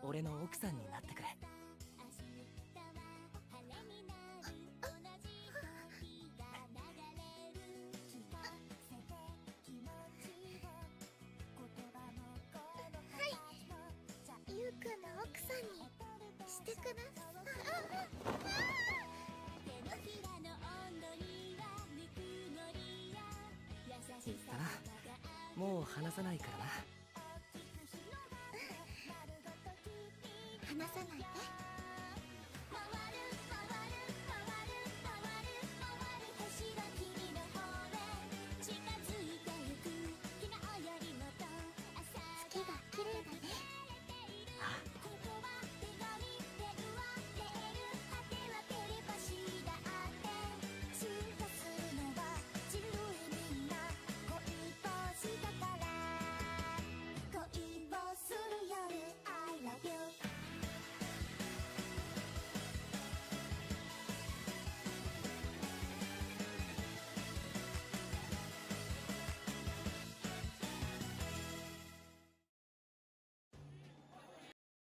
俺の奥さんになってくれ。 ゆうくんの奥さんにしてください。 言ったな、もう話さないからな。 話さないで。